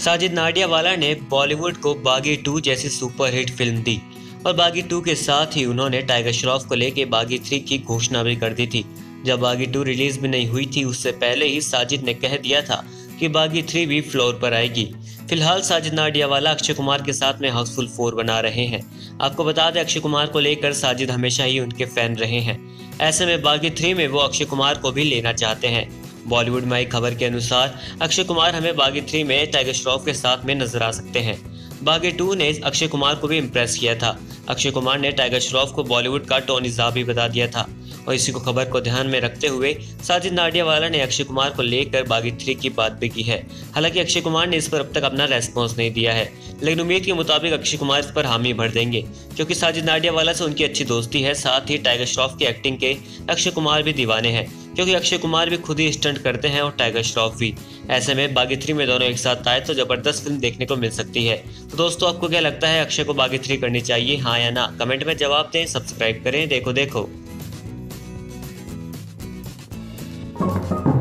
साजिद नाडियावाला ने बॉलीवुड को बागी 2 जैसी सुपरहिट फिल्म दी और बागी 2 के साथ ही उन्होंने टाइगर श्रॉफ को लेकर बागी 3 की घोषणा भी कर दी थी। जब बागी 2 रिलीज भी नहीं हुई थी उससे पहले ही साजिद ने कह दिया था कि बागी 3 भी फ्लोर पर आएगी। फिलहाल साजिद नाडियावाला अक्षय कुमार के साथ में हाउसफुल 4 बना रहे हैं। आपको बता दें अक्षय कुमार को लेकर साजिद हमेशा ही उनके फैन रहे हैं। ऐसे में बागी 3 में वो अक्षय कुमार को भी लेना चाहते हैं। बॉलीवुड में आई खबर के अनुसार अक्षय कुमार हमें बागी 3 में टाइगर श्रॉफ के साथ में नजर आ सकते हैं। बागी 2 ने अक्षय कुमार को भी इम्प्रेस किया था। अक्षय कुमार ने टाइगर श्रॉफ को बॉलीवुड का टोनी ज़ा भी बता दिया था और इसी को खबर को ध्यान में रखते हुए साजिद नाडियावाला ने अक्षय कुमार को लेकर बागी 3 की बात भी की है। हालांकि अक्षय कुमार ने इस पर अब तक अपना रेस्पॉन्स नहीं दिया है, लेकिन उम्मीद के मुताबिक अक्षय कुमार इस पर हामी भर देंगे क्योंकि साजिद नाडियावाला से उनकी अच्छी दोस्ती है। साथ ही टाइगर श्रॉफ की एक्टिंग के अक्षय कुमार भी दीवाने हैं क्योंकि अक्षय कुमार भी खुद ही स्टंट करते हैं और टाइगर श्रॉफ भी। ऐसे में बागी 3 में दोनों एक साथ आए तो जबरदस्त फिल्म देखने को मिल सकती है। तो दोस्तों आपको क्या लगता है, अक्षय को बागी 3 करनी चाहिए, हाँ या ना? कमेंट में जवाब दें। सब्सक्राइब करें देखो देखो।